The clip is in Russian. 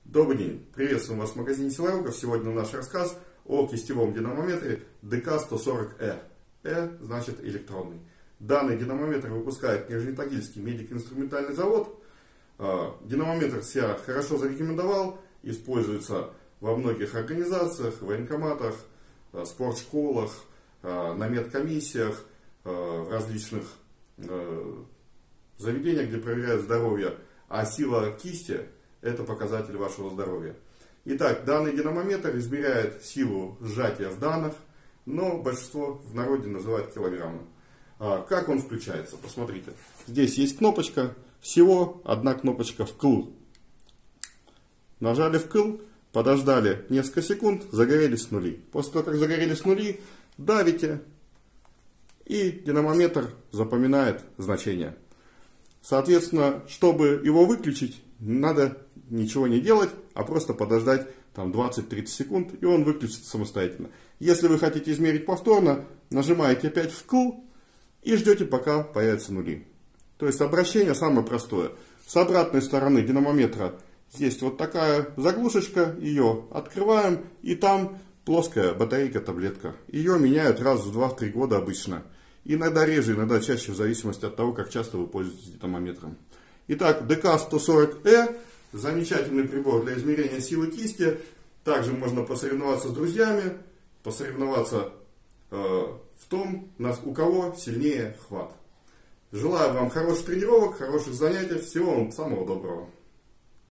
Добрый день! Приветствуем вас в магазине Силовиков. Сегодня наш рассказ о кистевом динамометре ДК-140Р. Р значит электронный. Данный динамометр выпускает Нижнетагильский медико-инструментальный завод. Динамометр себя хорошо зарекомендовал, используется во многих организациях, военкоматах, спортшколах, на медкомиссиях, в различных заведениях, где проверяют здоровье. А сила кисти – это показатель вашего здоровья. Итак, данный динамометр измеряет силу сжатия в данных, но большинство в народе называют килограммы. Как он включается? Посмотрите. Здесь есть кнопочка, всего одна кнопочка «вкл». Нажали «вкл», подождали несколько секунд, загорелись нули. После того, как загорелись нули, давите, и динамометр запоминает значение. Соответственно, чтобы его выключить, надо ничего не делать, а просто подождать там 20-30 секунд, и он выключится самостоятельно. Если вы хотите измерить повторно, нажимаете опять «вкл» и ждете, пока появятся нули. То есть обращение самое простое. С обратной стороны динамометра есть вот такая заглушечка, ее открываем, и там плоская батарейка-таблетка. Ее меняют раз в 2-3 года обычно. Иногда реже, иногда чаще, в зависимости от того, как часто вы пользуетесь динамометром. Итак, ДК-140Р – замечательный прибор для измерения силы кисти. Также можно посоревноваться с друзьями, посоревноваться в том, у кого сильнее хват. Желаю вам хороших тренировок, хороших занятий. Всего вам самого доброго.